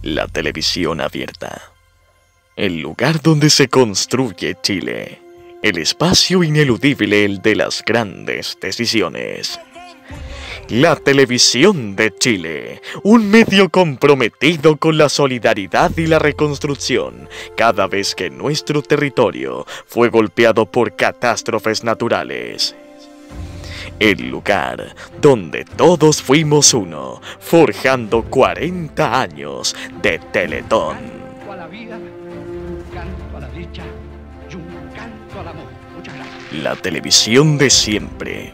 La televisión abierta. El lugar donde se construye Chile. El espacio ineludible, el de las grandes decisiones. La televisión de Chile, un medio comprometido con la solidaridad y la reconstrucción cada vez que nuestro territorio fue golpeado por catástrofes naturales. El lugar donde todos fuimos uno, forjando 40 años de Teletón. Canto a la vida, un canto a la dicha y un canto al amor. Muchas gracias. La televisión de siempre.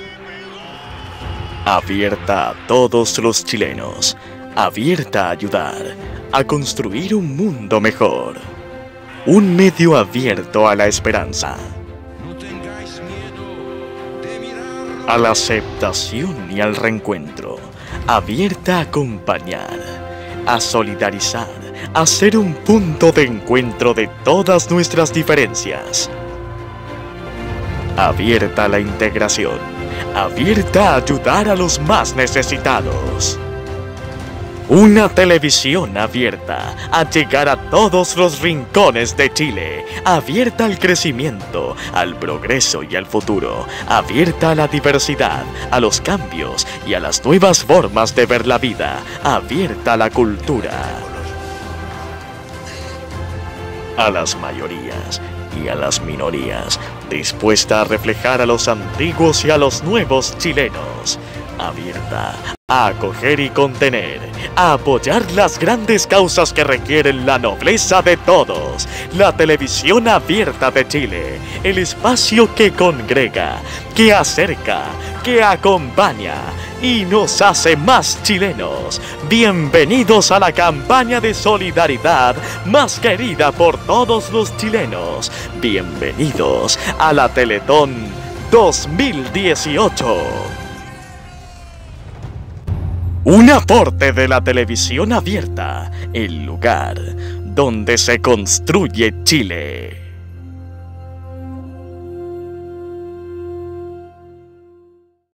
Abierta a todos los chilenos, abierta a ayudar, a construir un mundo mejor. Un medio abierto a la esperanza, a la aceptación y al reencuentro, abierta a acompañar, a solidarizar, a ser un punto de encuentro de todas nuestras diferencias. Abierta a la integración, abierta a ayudar a los más necesitados. Una televisión abierta a llegar a todos los rincones de Chile, abierta al crecimiento, al progreso y al futuro, abierta a la diversidad, a los cambios y a las nuevas formas de ver la vida, abierta a la cultura, a las mayorías y a las minorías, dispuesta a reflejar a los antiguos y a los nuevos chilenos, abierta a acoger y contener, a apoyar las grandes causas que requieren la nobleza de todos. La televisión abierta de Chile, el espacio que congrega, que acerca, que acompaña y nos hace más chilenos. Bienvenidos a la campaña de solidaridad más querida por todos los chilenos. Bienvenidos a la Teletón 2018. Un aporte de la televisión abierta, el lugar donde se construye Chile.